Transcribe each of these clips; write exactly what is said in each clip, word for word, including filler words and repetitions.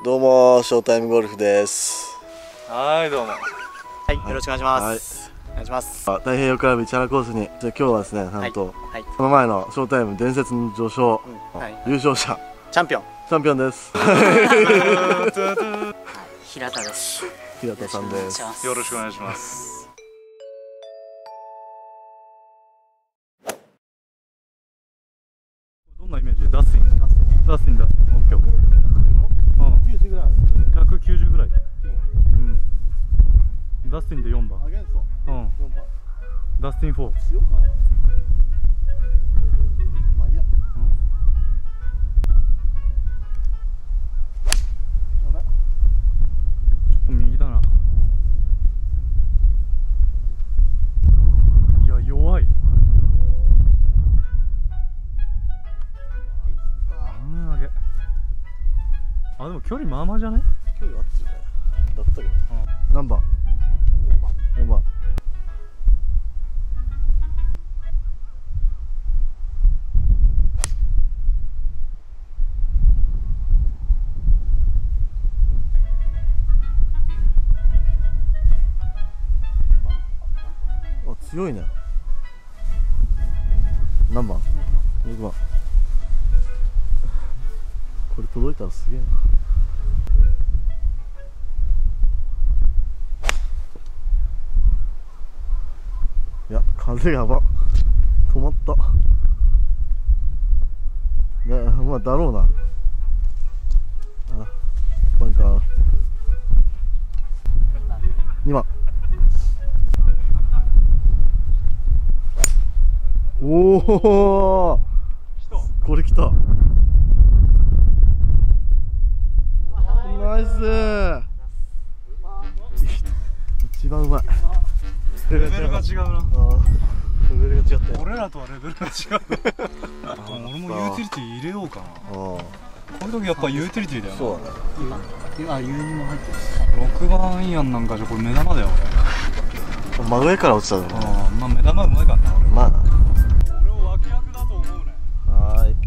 どうもショータイムゴルフです。 はい、どうも。 はい、よろしくお願いします。はい、お願いします。 太平洋クラブ市原コースに、じゃあ今日はですね、なんと、はいはい、この前のショータイム伝説の序章、うんはい、優勝者、 チャンピオン、 チャンピオンです。 平田です。 平田さんです。 よろしくお願いします。どんなイメージ？ダスティン、ダスティン、ダスティン、オッケーオッケー。きゅうじゅうぐらいある。ひゃくきゅうじゅうぐらいだね。うん。ダスティンでよんばん。うん。ダスティンフォー。強かな。まあいいや。うん。やばい。ちょっと右だな。いや、弱い。あ、でも距離まあまあじゃない？ 距離あってるね。だったけど。うん、何番？よんばん。あ、強いね。何番？ろくばん。これ届いたらすげえな。いや、風やば。止まった。ね、まあだろうな。あ、バンカー。にばん。おお。これ来た。ナイス。一番うまい。 レベルが違うな。 レベルが違った。 俺らとはレベルが違う。俺もユーティリティ入れようかな。こういう時やっぱユーティリティだよ。 そうだね。 今 ユーに も入ってる。 ろくばんイアンなんかじゃこれ目玉だよ俺。真上から落ちたの。 まあ目玉うまいからな俺。 まあな。 俺を脇役だと思うね。 はーい。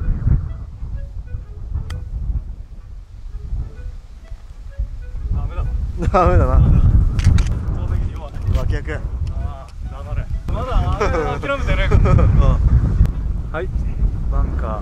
ダメだ。 ダメだな。 投的に弱い。 脇役。 ああ、黙れ。まだ諦めてね。はい、バンカー。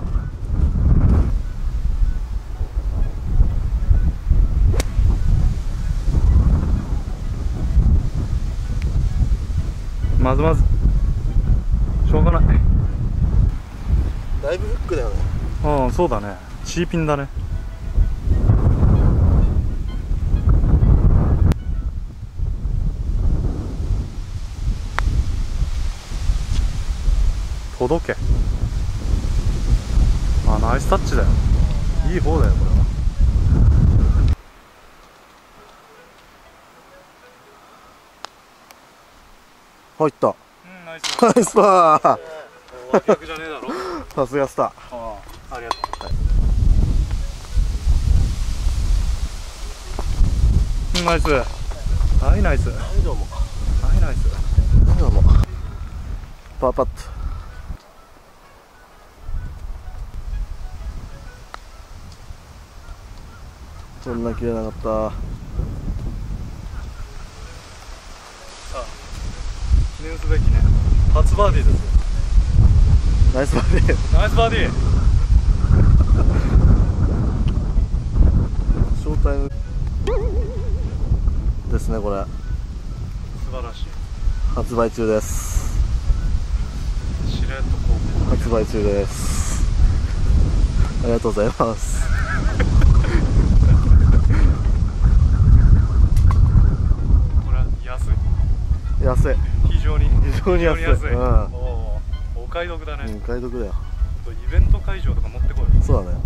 まずまず。しょうがない。 だいぶフックだよね。 うん、そうだね。チーピンだね。届け。あ、ナイスタッチだよ。いい方だよこれは。 入った。 うん、ナイス。 ナイスパー。 脇役じゃねえだろ。 さすがスター。 ああ、ありがとう。ナイス。はい、ナイス。はい、 どうも。 はい、ナイス。 どうも。パーパット。そんな切れなかった。 さあ、記念すべきね。初バーディーですよ。 ナイスバーディー。 ナイスバーディー。 ショータイムですねこれ。 素晴らしい。 発売中です。 しれっとこう発売中です。ありがとうございます。 これは安い。 安い。 非常に非常に安い。 非常に安い。 うん。 おお、お買い得だね。 うん、買い得だよ。 イベント会場とか持ってこいよ。 そうだね。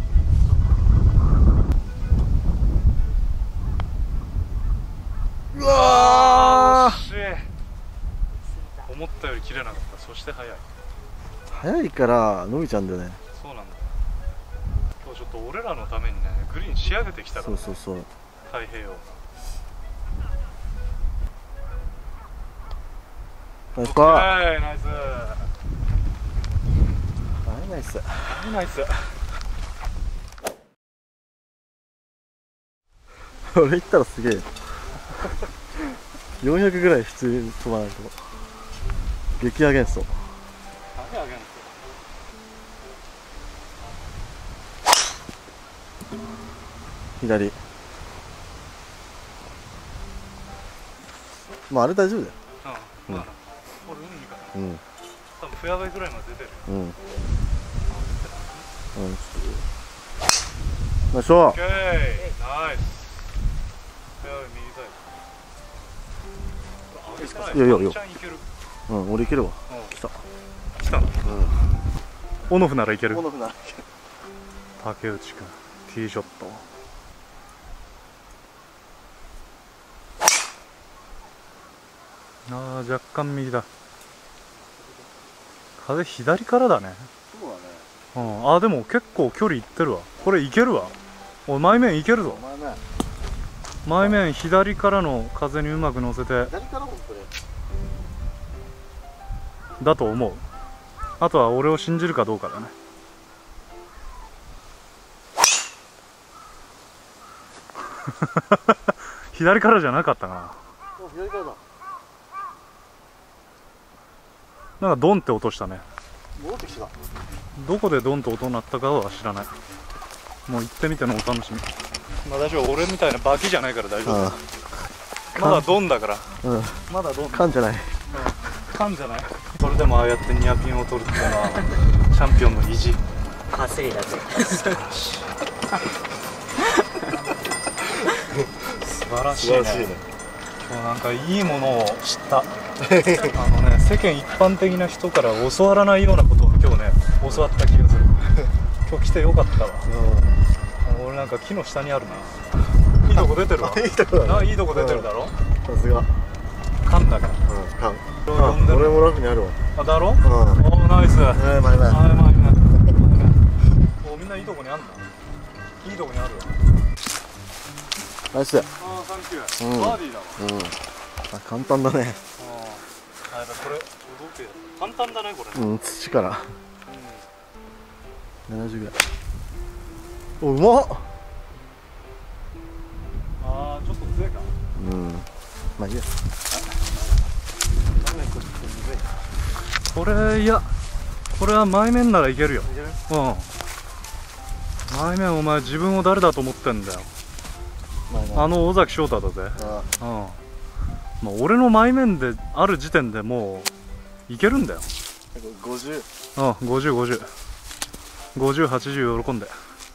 うん、うわー。 惜しい。思ったより切れなかった。そして速い。 速いから伸びちゃうんだよね。 そうなんだ。今日ちょっと俺らのためにね、グリーン仕上げてきたから、ね。 そうそうそう。 太平洋。 ナイスパー。 はい、ナイス。 はい、ナイス。 はい、ナイス。 俺行ったらすげえよよんひゃくぐらい普通に飛ばないと激アゲンスト。 何アゲンスト左。まああれ大丈夫だよ。 うん、まあこれ海かな。 うん、 多分フェアウェイぐらいまで出てる。 うん、うん、ちょっとナイス。オッケー、ナイス。フェアウェイ右サイド。いやいやいや、うん、俺いけるわ。来た来たの。オノフならいける。 オノフならいける。 竹内くんティーショット。ああ、若干右だ。風左からだね。 そうだね。 うん、あーでも結構距離いってるわ。これいけるわ。おい、前面いけるぞ。 前面前面左からの風にうまく乗せて。 左からもこれだと思う。あとは俺を信じるかどうかだね。左からじゃなかったな。 左からだ。 なんかドンって落としたね。 戻ってきた。 どこでドンと音鳴ったかは知らない。もう行ってみてのお楽しみ。まあ大丈夫、俺みたいなバキじゃないから大丈夫。まだドンだから。うん、まだドン。 カンじゃない。 カンじゃない。それでもああやってニアピンを取るっていうのはチャンピオンの意地。 稼ぎだぜ。 素晴らしい。素晴らしいね。今日なんかいいものを知った。あのね、世間一般的な人から教わらないようなことを今日ね教わった気がする。今日来てよかったわ。うん、俺なんか木の下にあるな。いいとこ出てるわ。いいとこだね。いいとこ出てるだろ。 さすが。 カンだから。 うん、カン。俺もラフにあるわ。 あ、だろ。うん。おお、ナイス。ええ、前前。 前前。お、みんないいとこにあんだ。いいとこにあるわ。 ナイス。 ああ、サンキュー。バーディーだわ。 うん。あ、簡単だね。 ああ、これ動け。簡単だねこれ。 うん、土から。ななじゅうぐらい。お、うまっ。 ああ、ちょっと強いか。 うん。まあいいや。 これいや、これは前面ならいけるよ。うん。前面お前自分を誰だと思ってんだよ。あの尾崎翔太だぜ。うん。まあ俺の前面である時点でもういけるんだよ。 ごじゅう。 うん、ごじゅう、ごじゅう。ごじゅう、はちじゅう喜んで。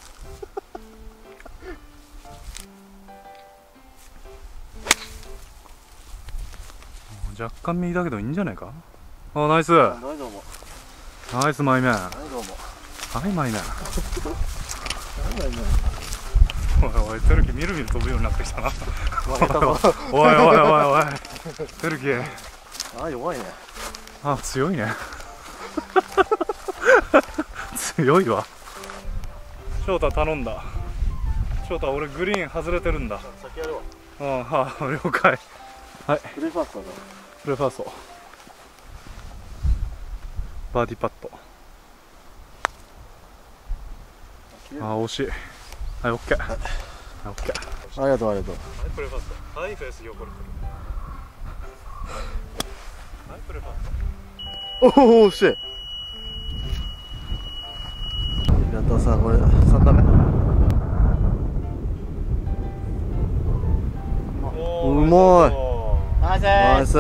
若干右だけどいいんじゃないか。あ、ナイス。ナイス前面。はい、前面。おいおい、てるきみるみる飛ぶようになってきたな。おいおいおいおい、てるき。 あ、弱いね。 あ、強いね。強いわ。翔太頼んだ。翔太、俺グリーン外れてるんだ。 先やるわ。 うん、はあ、了解。はい。 プレーファーストだな。 プレーファースト。バーディーパット。あ、惜しい。はい、オッケー。はい、オッケー。 ありがとう、ありがとう。 はい、プレーファースト。はい、フェース横に来る。はい、プレーファースト。 おお、惜しい。平田さん、これさん打目。うまい。 ナイス。 ナイス。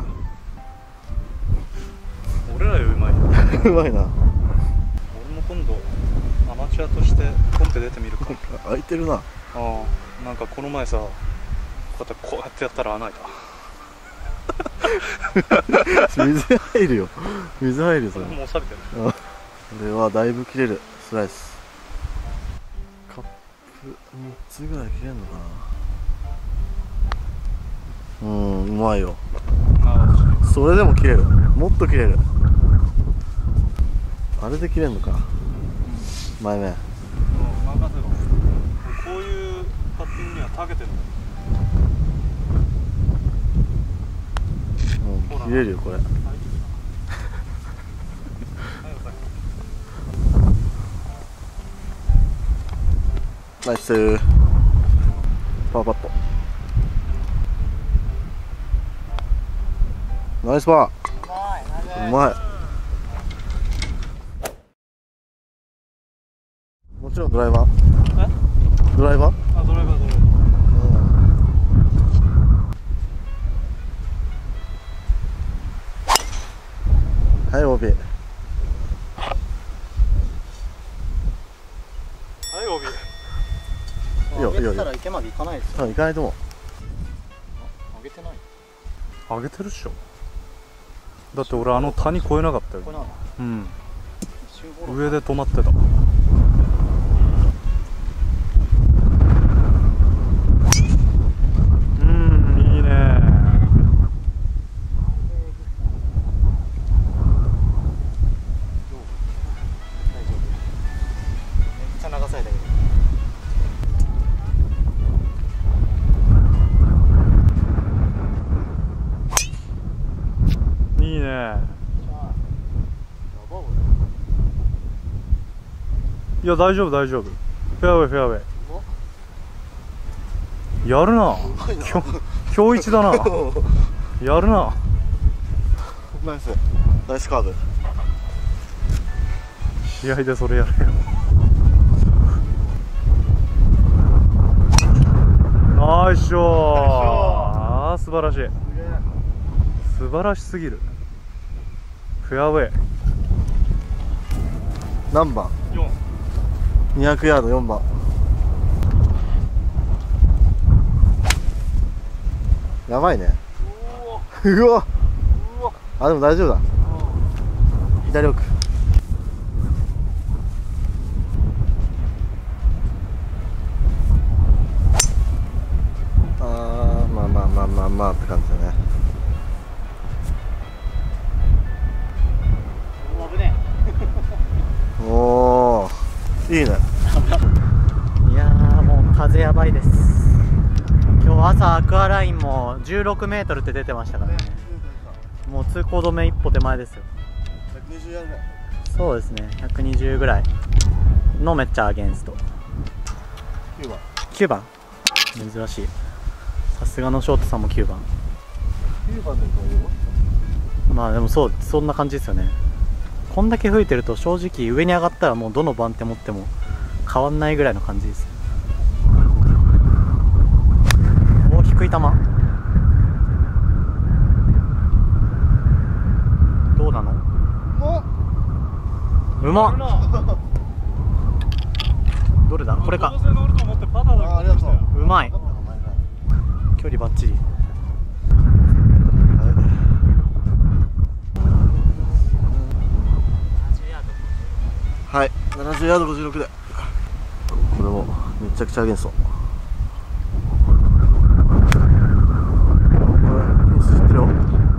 俺らよりうまい。 うまいな。 俺も今度アマチュアとしてコンペ出てみるか。 空いてるな。 ああ、なんかこの前さ、こうやってこうやってやったら穴開いた。 水入るよ。水入るよそれ。 もう錆びてる。 これはだいぶ切れるスライス。カップみっつぐらい切れるのかな。うん、うまいよ。それでも切れる。もっと切れる。あれで切れるのか。前面。 任せろ。こういうパッティングには長けてる。 もう切れるよこれ。ナイス。 パーパット。ナイスパー。うまい。もちろんドライバー。ドライバー？ あ、ドライバードライバー。 はい、オービー。 はい、オービー。 いいよ、いいよ。 上げたら池まで行かないですよ。 行かないと思う。 上げてない。 上げてるっしょ。だって俺あの谷越えなかったよ。 これなの。 うん。 一瞬フォロー上で止まってた。うん、いいね。 大丈夫。めっちゃ流されたけど。 いいね。いや、大丈夫大丈夫。フェアウェイフェアウェイ。やるな。今日今日一だな。やるな。 ナイス。ナイスカーブ。 試合でそれやるよ。ナイスショー。ああ、素晴らしい。素晴らしすぎる。フェアウェイ。 何番？ よん。 にひゃくヤードよんばん。やばいね。うわ。あ、でも大丈夫だ。左奥。あー、まあまあまあまあまあって感じだね。おー、いいね。 いやー、もう風やばいです。今日朝アクアラインもじゅうろくメートルって出てましたからね。もう通行止め一歩手前ですよ。 ひゃくにじゅうヤードぐらい。 そうですね、ひゃくにじゅうぐらいのめっちゃアゲンスト。 きゅうばん。 きゅうばん、珍しい。さすがのショートさんもきゅうばん。 きゅうばんでこういう。 まあでもそう、そんな感じですよね。こんだけ吹いてると正直上に上がったらもうどの番手持っても変わんないぐらいの感じです。お、低い球。どうなの？うまっ。どれだ？これか。 あ、ありがとう。 うまい。距離バッチリ。 はい、ななじゅうヤードごじゅうろくで。これもめちゃくちゃアゲンスト。これミスってるよ。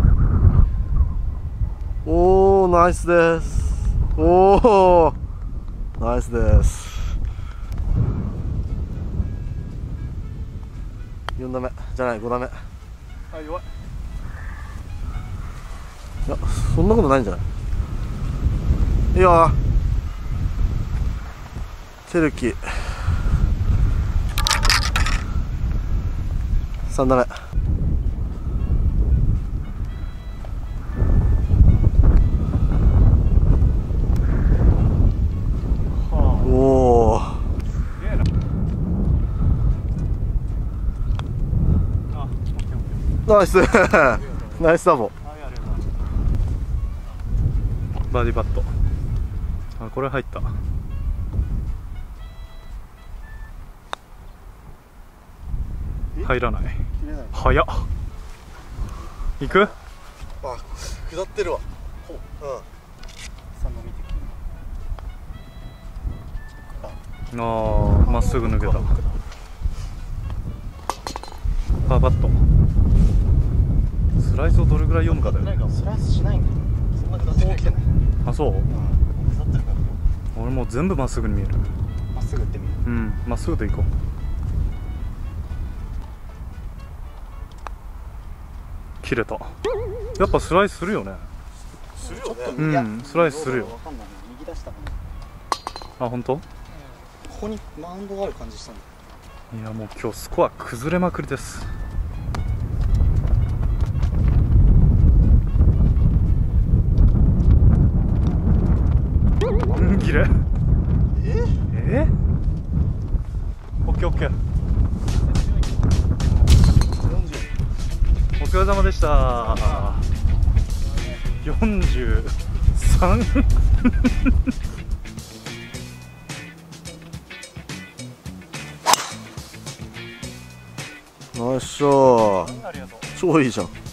おお、ナイスです。おお、ナイスです。よん打目じゃない、ご打目。あ、弱い。いや、そんなことないんじゃない。いいよ。チェルキーさん打目。おお、ナイスナイスダボ。 バーディーパット。あ、これ入った。入らない。早っ。行く？ あ、下ってるわ。うん。 ああ、まっすぐ抜けた。パーパット。スライスをどれぐらい読むかだよ。 スライスしないんだ。そんな下ってない。 あ、そう？ 下ってるから。 俺もう全部まっすぐに見える。 まっすぐ行ってみる。 うん、まっすぐで行こう。切れた。やっぱスライスするよね。 するよね。 うん、スライスするよ。 わかんない。右出したかな。 あ、本当？ ここにマウンドがある感じしたんだ。 いやもう今日スコア崩れまくりです。うんきれい。ええオッケーオッケー。お疲れ様でした。よんじゅうさんナイスショー。超いいじゃん。